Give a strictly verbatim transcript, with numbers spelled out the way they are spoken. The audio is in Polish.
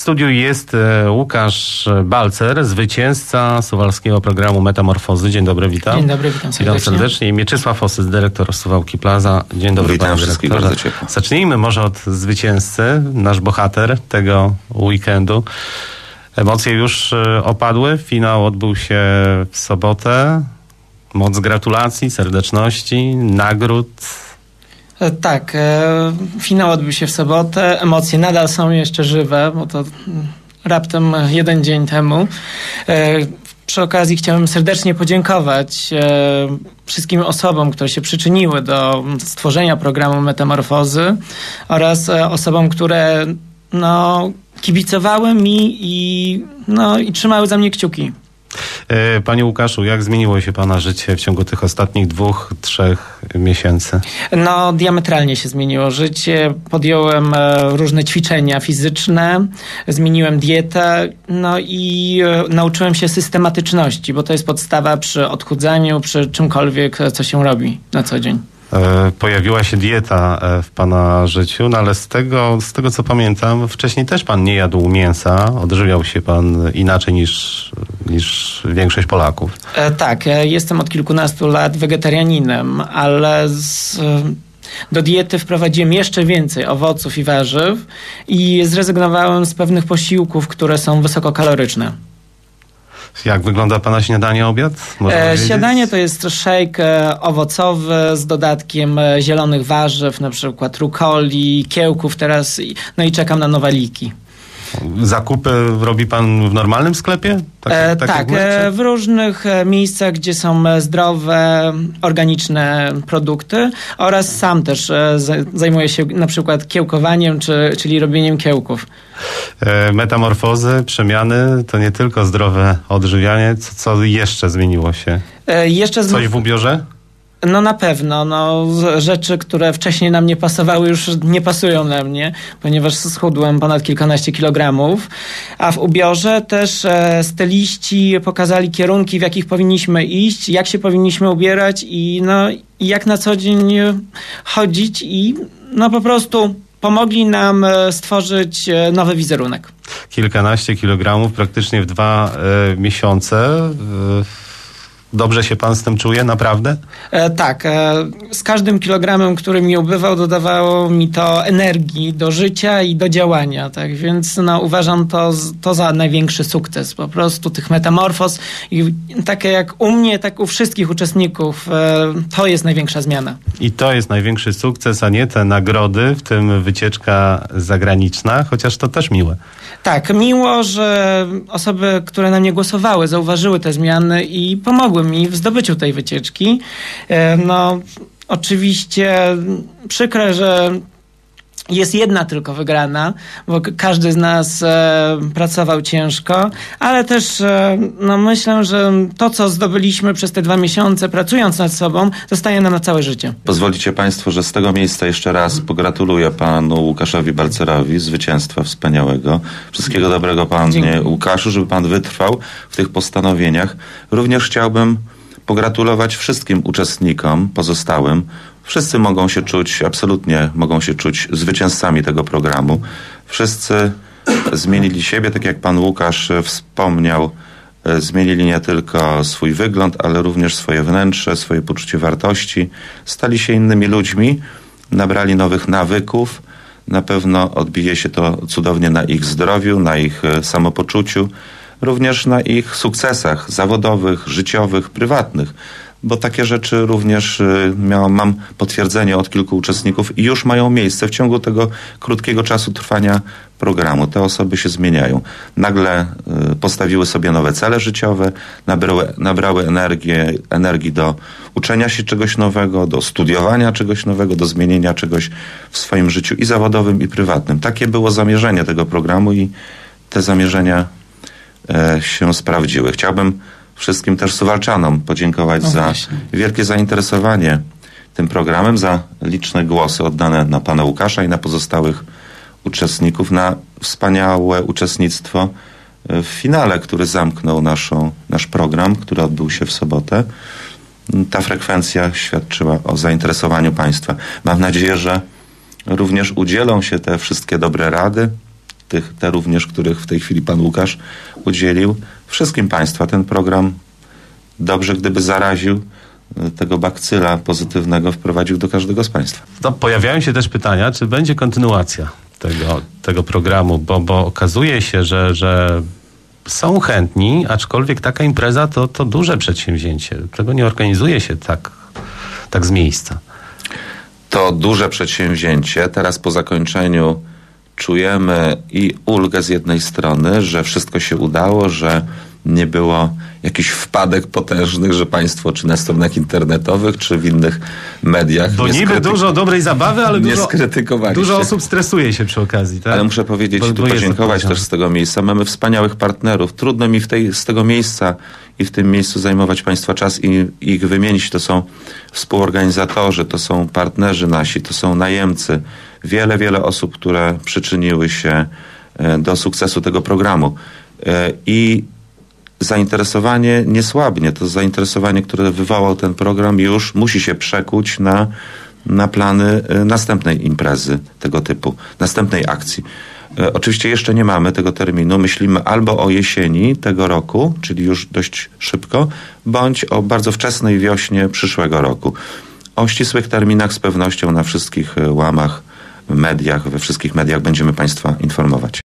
studiu jest Łukasz Balcer, zwycięzca suwalskiego programu Metamorfozy. Dzień dobry, witam. Dzień dobry, witam serdecznie. Witam serdecznie. I Mieczysław Osys, dyrektor Suwałki Plaza. Dzień dobry, witam panie wszystkich dyrektorze. bardzo ciepło. Zacznijmy może od zwycięzcy, nasz bohater tego weekendu. Emocje już opadły, finał odbył się w sobotę. Moc gratulacji, serdeczności, nagród. Tak, e, finał odbył się w sobotę. Emocje nadal są jeszcze żywe, bo to raptem jeden dzień temu. E, przy okazji chciałem serdecznie podziękować e, wszystkim osobom, które się przyczyniły do stworzenia programu Metamorfozy oraz e, osobom, które no, kibicowały mi i, no, i trzymały za mnie kciuki. Panie Łukaszu, jak zmieniło się pana życie w ciągu tych ostatnich dwóch, trzech miesięcy? No, diametralnie się zmieniło życie. Podjąłem e, różne ćwiczenia fizyczne, zmieniłem dietę, no i e, nauczyłem się systematyczności, bo to jest podstawa przy odchudzaniu, przy czymkolwiek, co się robi na co dzień. Pojawiła się dieta w pana życiu, no ale z tego, z tego co pamiętam, wcześniej też pan nie jadł mięsa, odżywiał się pan inaczej niż, niż większość Polaków. E, tak, e, jestem od kilkunastu lat wegetarianinem, ale z, e, do diety wprowadziłem jeszcze więcej owoców i warzyw i zrezygnowałem z pewnych posiłków, które są wysokokaloryczne. Jak wygląda pana śniadanie, obiad? E, śniadanie to jest szejk e, owocowy z dodatkiem e, zielonych warzyw, na przykład rukoli, kiełków teraz, no i czekam na nowaliki. Zakupy robi pan w normalnym sklepie? Tak, e, tak, tak jak e, w różnych e, miejscach, gdzie są zdrowe, organiczne produkty oraz sam też e, zajmuję się na przykład kiełkowaniem, czy, czyli robieniem kiełków. E, metamorfozy, przemiany to nie tylko zdrowe odżywianie. Co, co jeszcze zmieniło się? E, jeszcze z... Coś w ubiorze? No na pewno, no rzeczy, które wcześniej nam nie pasowały, już nie pasują na mnie, ponieważ schudłem ponad kilkanaście kilogramów, a w ubiorze też e, styliści pokazali kierunki, w jakich powinniśmy iść, jak się powinniśmy ubierać i no i jak na co dzień chodzić i no po prostu pomogli nam stworzyć nowy wizerunek. Kilkanaście kilogramów praktycznie w dwa e, miesiące. E, Dobrze się pan z tym czuje, naprawdę? E, tak. E, z każdym kilogramem, który mi ubywał, dodawało mi to energii do życia i do działania. Tak więc no, uważam to, to za największy sukces po prostu tych metamorfoz. I takie jak u mnie, tak u wszystkich uczestników, e, to jest największa zmiana. I to jest największy sukces, a nie te nagrody, w tym wycieczka zagraniczna, chociaż to też miłe. Tak, miło, że osoby, które na mnie głosowały, zauważyły te zmiany i pomogły mi w zdobyciu tej wycieczki. No, oczywiście przykre, że jest jedna tylko wygrana, bo każdy z nas e, pracował ciężko, ale też e, no myślę, że to, co zdobyliśmy przez te dwa miesiące pracując nad sobą, zostaje nam na całe życie. Pozwolicie państwo, że z tego miejsca jeszcze raz pogratuluję panu Łukaszowi Balcerowi zwycięstwa wspaniałego. Wszystkiego dobrego, panie Dziękuję. Łukaszu, żeby pan wytrwał w tych postanowieniach. Również chciałbym pogratulować wszystkim uczestnikom pozostałym. Wszyscy mogą się czuć, absolutnie mogą się czuć zwycięzcami tego programu. Wszyscy zmienili siebie, tak jak pan Łukasz wspomniał, zmienili nie tylko swój wygląd, ale również swoje wnętrze, swoje poczucie wartości. Stali się innymi ludźmi, nabrali nowych nawyków. Na pewno odbije się to cudownie na ich zdrowiu, na ich samopoczuciu, również na ich sukcesach zawodowych, życiowych, prywatnych. Bo takie rzeczy również miałam, mam potwierdzenie od kilku uczestników i już mają miejsce w ciągu tego krótkiego czasu trwania programu. Te osoby się zmieniają. Nagle y, postawiły sobie nowe cele życiowe, nabrały, nabrały energię, energii do uczenia się czegoś nowego, do studiowania czegoś nowego, do zmienienia czegoś w swoim życiu i zawodowym, i prywatnym. Takie było zamierzenie tego programu i te zamierzenia y, się sprawdziły. Chciałbym wszystkim też suwalczanom podziękować no za wielkie zainteresowanie tym programem, za liczne głosy oddane na pana Łukasza i na pozostałych uczestników, na wspaniałe uczestnictwo w finale, który zamknął naszą, nasz program, który odbył się w sobotę. Ta frekwencja świadczyła o zainteresowaniu państwa. Mam nadzieję, że również udzielą się te wszystkie dobre rady tych, te również, których w tej chwili pan Łukasz udzielił. Wszystkim państwa ten program dobrze, gdyby zaraził tego bakcyla pozytywnego, wprowadził do każdego z państwa. To pojawiają się też pytania, czy będzie kontynuacja tego, tego programu, bo, bo okazuje się, że, że są chętni, aczkolwiek taka impreza to, to duże przedsięwzięcie. Tego nie organizuje się tak, tak z miejsca. To duże przedsięwzięcie. Teraz po zakończeniu czujemy i ulgę z jednej strony, że wszystko się udało, że nie było jakichś wpadek potężnych, że państwo czy na stronach internetowych, czy w innych mediach... Bo niby skrytyk... dużo dobrej zabawy, ale nie dużo, skrytykowaliście. Dużo osób stresuje się przy okazji. Tak? Ale muszę powiedzieć i tu podziękować też z tego miejsca. Mamy wspaniałych partnerów. Trudno mi w tej, z tego miejsca i w tym miejscu zajmować państwa czas i ich wymienić. To są współorganizatorzy, to są partnerzy nasi, to są najemcy. Wiele, wiele osób, które przyczyniły się do sukcesu tego programu. I zainteresowanie nie słabnie. To zainteresowanie, które wywołał ten program, już musi się przekuć na, na plany następnej imprezy tego typu, następnej akcji. Oczywiście jeszcze nie mamy tego terminu. Myślimy albo o jesieni tego roku, czyli już dość szybko, bądź o bardzo wczesnej wiośnie przyszłego roku. O ścisłych terminach z pewnością na wszystkich łamach, mediach, we wszystkich mediach będziemy państwa informować.